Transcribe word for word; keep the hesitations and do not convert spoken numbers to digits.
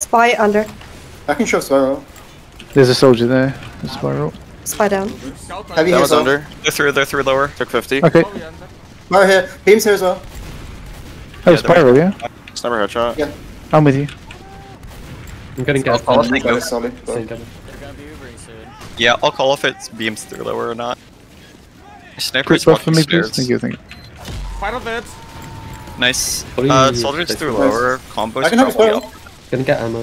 Spy under. I can shove Spiral. There's a soldier there. A spiral. Spy down. Heavy That here was as well. under. They're through, they're through lower. Took fifty. Okay. Spiral here. Beam's here as well. Oh, spiral, yeah? Sniper headshot. Yeah. I'm with you. I'm getting gas. I'll take That it. is solid. Same gun. Yeah, I'll call if it beams through lower or not. Sniper's Quick buff for walking me, please. stairs. Thank you, thank you. Final dead. Nice. Oh, Uh, yeah, soldiers that's through nice. lower. Combos I can have a probably Spiral. up. Gonna get ammo.